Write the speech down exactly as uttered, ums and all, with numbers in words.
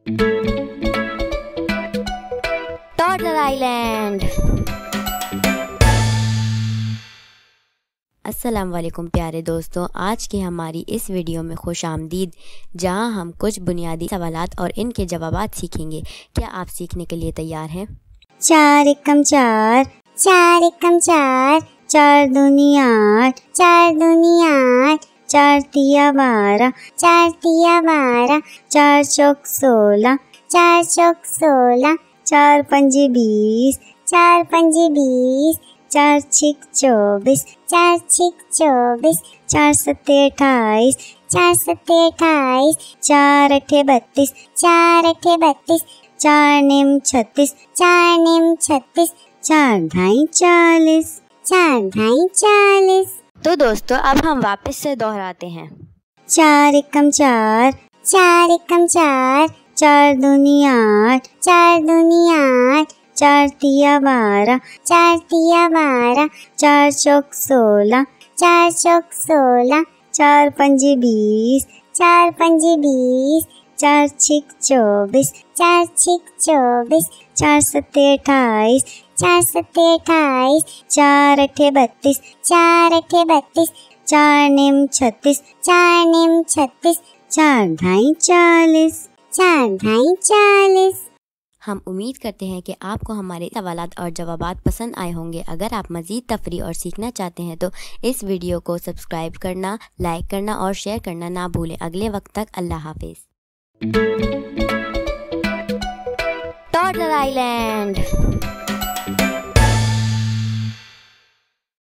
Toddler island. अस्सलाम वालेकुम प्यारे दोस्तों, आज की हमारी इस वीडियो में खुश आमदीद, जहां हम कुछ बुनियादी सवालात और इनके जवाबात सीखेंगे। क्या आप सीखने के लिए तैयार हैं? चार एकम चार, चार एकम चार, चार दूनी आठ, चार दूनी आठ, चार तिया बारह, चार तिया बारह, चार चौक सोलह, चार चौक सोलह, चार पंजी बीस, चार पंजी बीस, चार छिक चौबीस, चार छिक चौबीस, चार सत्ते अट्ठाईस, चार सत्ते अट्ठाईस, चार अठे बत्तीस, चार अठे बत्तीस, चार निम छत्तीस, चार निम छत्तीस, चार ढाई चालीस, चार ढाई चालीस। तो दोस्तों अब हम वापस से दोहराते हैं। चार एकम चार, चार एकम चार, चार दूनी आठ, चार दूनी आठ, चार तिया बारह, चार तिया बारह, चार चौक सोलह, चार चौक सोलह, चार पंजी बीस, चार पंजी बीस, चार छिक चौबीस, चार छिक चौबीस, चार सत्ते अट्ठाईस, चार सत्ते अट्ठाईस, चार अठे बत्तीस, चार अठे बत्तीस, चार निम छत्तीस, चार निम छत्तीस, चार ढाई चालीस, चार ढाई चालीस। हम उम्मीद करते हैं कि आपको हमारे सवालात और जवाबात पसंद आए होंगे। अगर आप मज़ीद तफरी और सीखना चाहते हैं तो इस वीडियो को सब्सक्राइब करना, लाइक करना और शेयर करना ना भूलें। अगले वक्त तक अल्लाह हाफिज़। Toddler island.